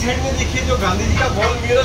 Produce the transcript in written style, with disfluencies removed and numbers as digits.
side में देखिए जो गांधी जी का गोल म्यूरल